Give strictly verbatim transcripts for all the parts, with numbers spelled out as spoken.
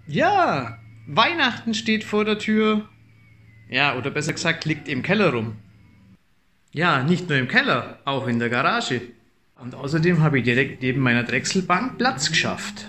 Ja, Weihnachten steht vor der Tür. Ja, oder besser gesagt, liegt im Keller rum. Ja, nicht nur im Keller, auch in der Garage. Und außerdem habe ich direkt neben meiner Drechselbank Platz geschafft.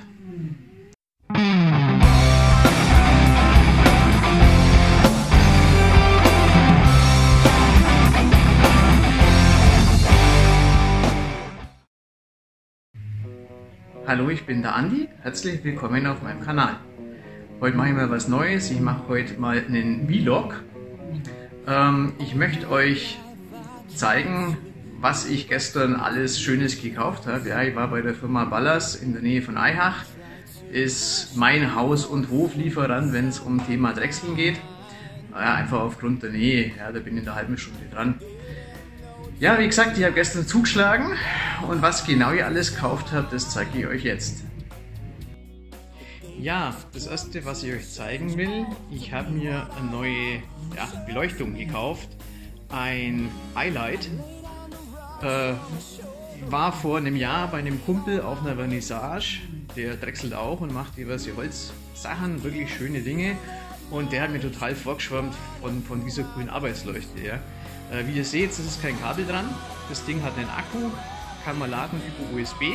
Hallo, ich bin der Andi. Herzlich willkommen auf meinem Kanal. Heute mache ich mal was Neues. Ich mache heute mal einen Vlog. Ähm, ich möchte euch zeigen, was ich gestern alles Schönes gekauft habe. Ja, ich war bei der Firma Ballas in der Nähe von Aihach. Ist mein Haus- und Hoflieferant, wenn es um Thema Drechseln geht. Ja, einfach aufgrund der Nähe. Ja, da bin ich in der halben Stunde dran. Ja, wie gesagt, ich habe gestern zugeschlagen und was genau ich alles gekauft habe, das zeige ich euch jetzt. Ja, das erste, was ich euch zeigen will, ich habe mir eine neue ja, Beleuchtung gekauft, ein Highlight. Äh, war vor einem Jahr bei einem Kumpel auf einer Vernissage, der drechselt auch und macht diverse Holzsachen, wirklich schöne Dinge, und der hat mir total vorgeschwärmt von, von dieser coolen Arbeitsleuchte. Ja. Wie ihr seht, es ist kein Kabel dran. Das Ding hat einen Akku, kann man laden über U S B.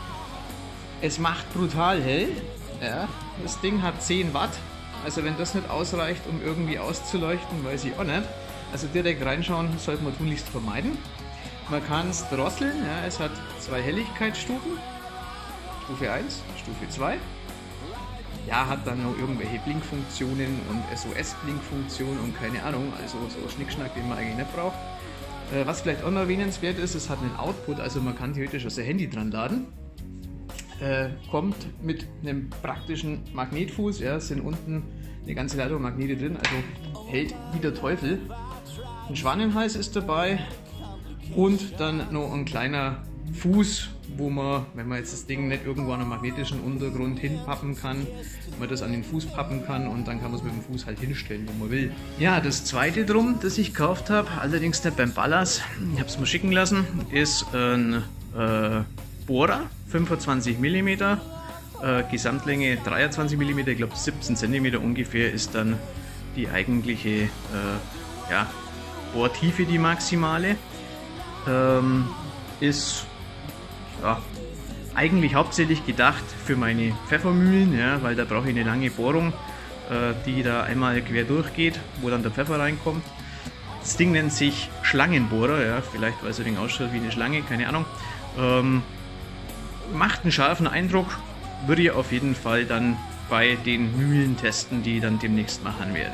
Es macht brutal hell. Ja. Das Ding hat zehn Watt. Also wenn das nicht ausreicht, um irgendwie auszuleuchten, weiß ich auch nicht. Also direkt reinschauen sollte man tunlichst vermeiden. Man kann es drosseln. Ja. Es hat zwei Helligkeitsstufen. Stufe eins, Stufe zwei. Ja, hat dann noch irgendwelche Blinkfunktionen und S O S-Blinkfunktionen und keine Ahnung, also so Schnickschnack, den man eigentlich nicht braucht. Äh, was vielleicht auch noch erwähnenswert ist, es hat einen Output, also man kann theoretisch auch sein Handy dran laden. Äh, kommt mit einem praktischen Magnetfuß, ja, sind unten eine ganze Ladung Magnete drin, also hält wie der Teufel. Ein Schwanenhals ist dabei und dann noch ein kleiner Fuß, wo man, wenn man jetzt das Ding nicht irgendwo an einem magnetischen Untergrund hinpappen kann, man das an den Fuß pappen kann und dann kann man es mit dem Fuß halt hinstellen, wo man will. Ja, das zweite drum, das ich gekauft habe, allerdings nicht beim Ballas, ich habe es mir schicken lassen, ist ein äh, Bohrer, fünfundzwanzig Millimeter, äh, Gesamtlänge dreiundzwanzig Millimeter, ich glaube siebzehn Zentimeter ungefähr ist dann die eigentliche äh, ja, Bohrtiefe, die maximale. Ähm, ist ja, eigentlich hauptsächlich gedacht für meine Pfeffermühlen, ja, weil da brauche ich eine lange Bohrung, äh, die da einmal quer durchgeht, wo dann der Pfeffer reinkommt. Das Ding nennt sich Schlangenbohrer, ja, vielleicht weil es ein wenig ausschaut wie eine Schlange, keine Ahnung. Ähm, macht einen scharfen Eindruck, würde ich auf jeden Fall dann bei den Mühlen testen, die ich dann demnächst machen werde.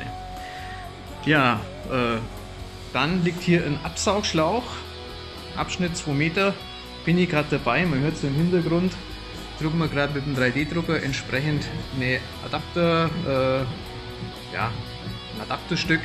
Ja, äh, dann liegt hier ein Absaugschlauch, Abschnitt zwei Meter. Bin ich gerade dabei, man hört es im Hintergrund, drucken wir gerade mit dem drei D Drucker entsprechend eine Adapter, äh, ja, ein Adapterstück,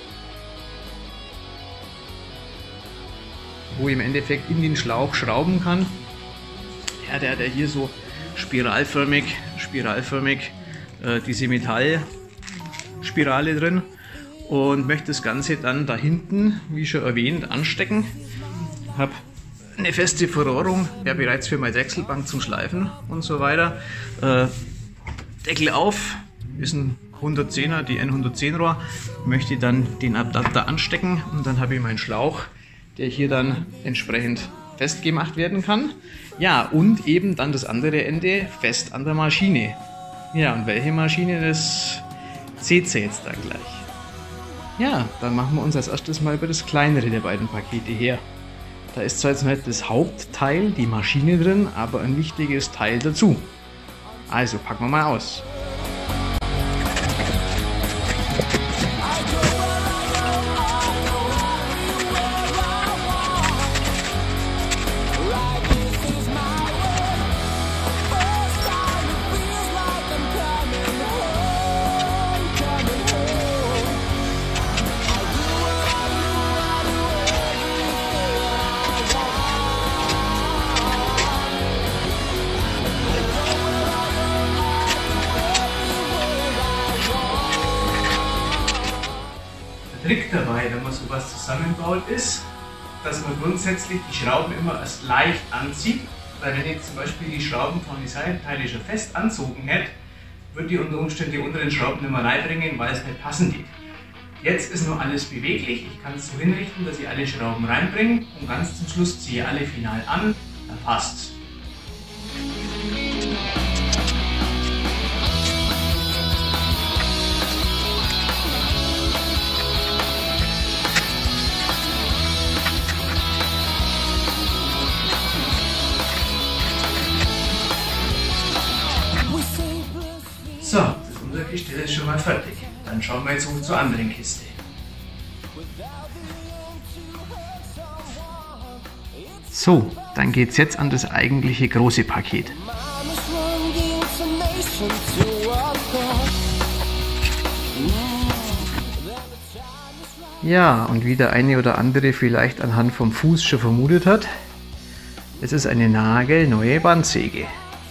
wo ich im Endeffekt in den Schlauch schrauben kann. Ja, der hat ja hier so spiralförmig, spiralförmig äh, diese Metallspirale drin und möchte das Ganze dann da hinten, wie schon erwähnt, anstecken. Hab eine feste Verrohrung, ja, bereits für meine Drechselbank zum Schleifen und so weiter. Äh, Deckel auf, ist ein hundertzehner, die N hundertzehn Rohr, möchte dann den Adapter anstecken und dann habe ich meinen Schlauch, der hier dann entsprechend festgemacht werden kann. Ja, und eben dann das andere Ende fest an der Maschine. Ja, und welche Maschine, das seht ihr jetzt dann gleich. Ja, dann machen wir uns als erstes mal über das kleinere der beiden Pakete her. Da ist zwar jetzt nicht das Hauptteil, die Maschine drin, aber ein wichtiges Teil dazu. Also packen wir mal aus. Trick dabei, wenn man sowas zusammenbaut, ist, dass man grundsätzlich die Schrauben immer erst leicht anzieht, weil wenn ich zum Beispiel die Schrauben von den Seitenteile schon fest anzogen hätte, würde die unter Umständen die unteren Schrauben nicht mehr reinbringen, weil es nicht passen geht. Jetzt ist nur alles beweglich, ich kann es so hinrichten, dass ich alle Schrauben reinbringe und ganz zum Schluss ziehe ich alle final an, dann passt's. So, das Untergestell ist schon mal fertig. Dann schauen wir jetzt hoch zur anderen Kiste. So, dann geht es jetzt an das eigentliche große Paket. Ja, und wie der eine oder andere vielleicht anhand vom Fuß schon vermutet hat, es ist eine nagelneue Bandsäge.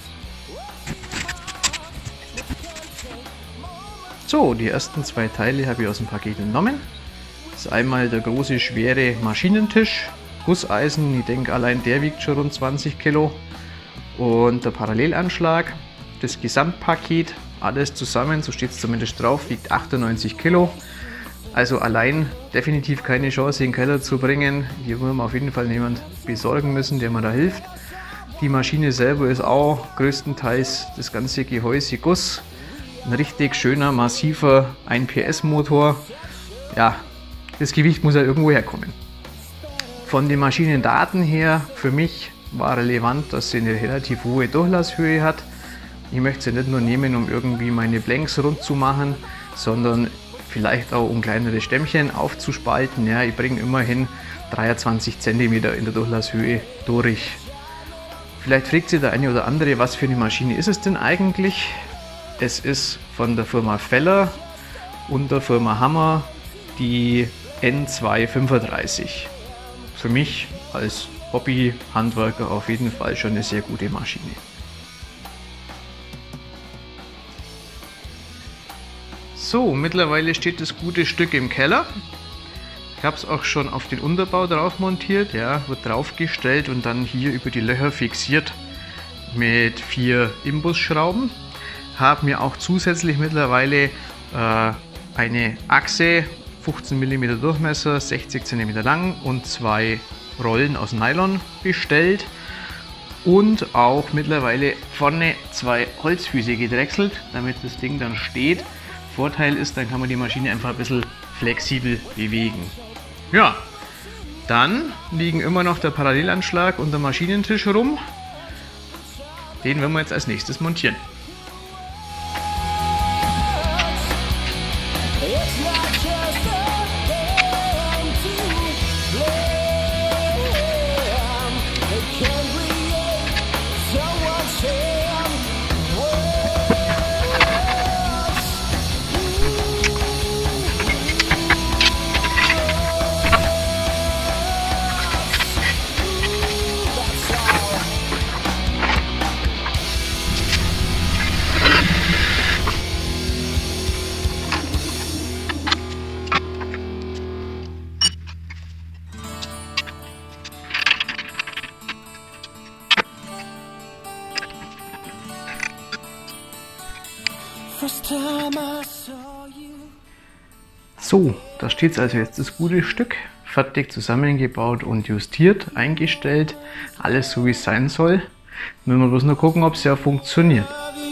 So, die ersten zwei Teile habe ich aus dem Paket entnommen. Das ist einmal der große, schwere Maschinentisch, Gusseisen, ich denke allein der wiegt schon rund zwanzig Kilo. Und der Parallelanschlag, das Gesamtpaket, alles zusammen, so steht es zumindest drauf, wiegt achtundneunzig Kilo. Also allein definitiv keine Chance, in den Keller zu bringen. Hier würden wir auf jeden Fall jemanden besorgen müssen, der mir da hilft. Die Maschine selber ist auch größtenteils das ganze Gehäuse Guss. Ein richtig schöner, massiver ein P S Motor. Ja, das Gewicht muss ja irgendwo herkommen. Von den Maschinendaten her, für mich war relevant, dass sie eine relativ hohe Durchlasshöhe hat. Ich möchte sie nicht nur nehmen, um irgendwie meine Blanks rund zu machen, sondern vielleicht auch um kleinere Stämmchen aufzuspalten. Ja, ich bringe immerhin dreiundzwanzig Zentimeter in der Durchlasshöhe durch. Vielleicht fragt sich der eine oder andere, was für eine Maschine ist es denn eigentlich? Es ist von der Firma Feller und der Firma Hammer die N zweihundertfünfunddreißig. Für mich als Hobby-Handwerker auf jeden Fall schon eine sehr gute Maschine. So, mittlerweile steht das gute Stück im Keller. Ich habe es auch schon auf den Unterbau drauf montiert, ja, wird draufgestellt und dann hier über die Löcher fixiert mit vier Imbusschrauben. Habe mir auch zusätzlich mittlerweile äh, eine Achse, fünfzehn Millimeter Durchmesser, sechzig Zentimeter lang und zwei Rollen aus Nylon bestellt und auch mittlerweile vorne zwei Holzfüße gedrechselt, damit das Ding dann steht. Vorteil ist, dann kann man die Maschine einfach ein bisschen flexibel bewegen. Ja, dann liegen immer noch der Parallelanschlag und der Maschinentisch rum. Den werden wir jetzt als nächstes montieren. So, da steht also jetzt das gute Stück, fertig zusammengebaut und justiert, eingestellt, alles so wie es sein soll. Müssen wir bloß nur gucken, ob es ja funktioniert.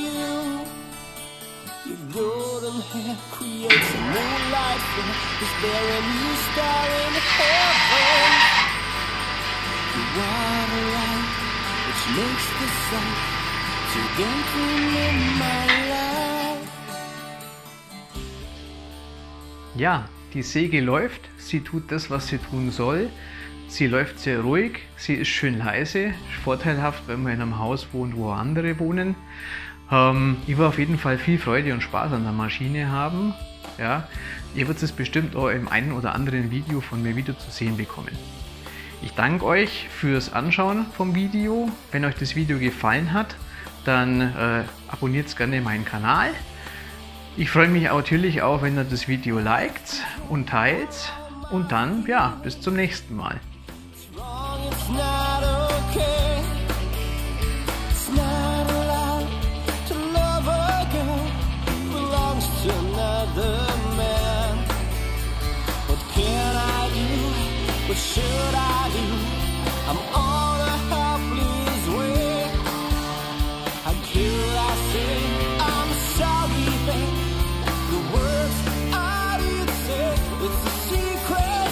Ja, die Säge läuft, sie tut das, was sie tun soll. Sie läuft sehr ruhig, sie ist schön leise, vorteilhaft, wenn man in einem Haus wohnt, wo andere wohnen. Ähm, ich will auf jeden Fall viel Freude und Spaß an der Maschine haben. Ja, ihr werdet es bestimmt auch im einen oder anderen Video von mir wieder zu sehen bekommen. Ich danke euch fürs Anschauen vom Video. Wenn euch das Video gefallen hat, dann äh, abonniert gerne meinen Kanal. Ich freue mich natürlich auch, wenn ihr das Video liked und teilt. Und dann, ja, bis zum nächsten Mal. It's not allowed to love a girl. what should I do? I'm on a helpless way. How could I say I'm sorry, babe? The words I did say, it's a secret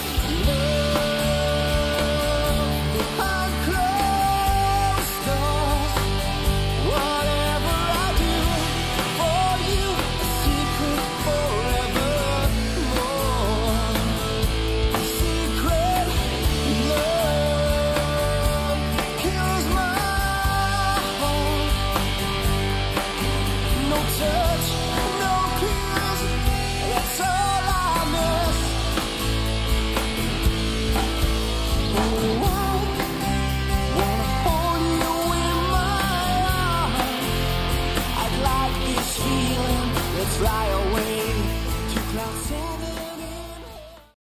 love behind closed doors. Whatever I do for you, a secret forevermore. Secret love kills my heart. No touch, no kiss, that's all I miss. Oh, I wanna hold you in my arms. I'd like this feeling, let's fly away to cloud seven.